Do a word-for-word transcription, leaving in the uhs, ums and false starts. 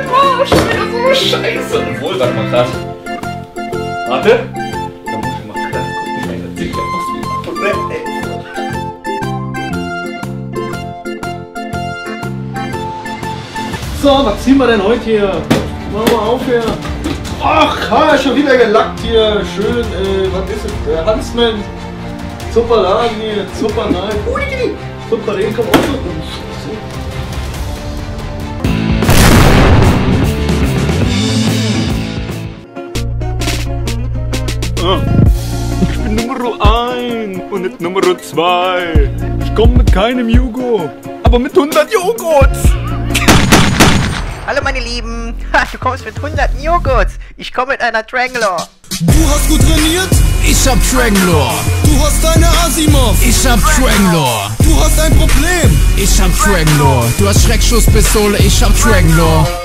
Oh, schon wieder so eine Scheiße. Obwohl, warte mal grad. Warte. Da muss ich mal grad gucken, das sieht ja aus wie ein Apfel. So, was ziehen wir denn heute hier? Machen wir auf hier. Ach, ha, schon wieder gelackt hier. Schön, äh, was ist es? Der Huntsman. Super Laden hier, super nice. Ui, super, den kommt auch so. Ich bin Nummer eins und nicht Nummer zwei. Ich komme mit keinem Jugo, aber mit hundert Joghurts. Hallo meine Lieben, ha, du kommst mit hundert Joghurts. Ich komme mit einer Tranglor. Du hast gut trainiert? Ich hab Tranglor. Du hast deine Asimov. Ich hab Tranglor. Du hast ein Problem. Ich hab Tranglor. Du hast Schreckschusspistole, ich hab Tranglor.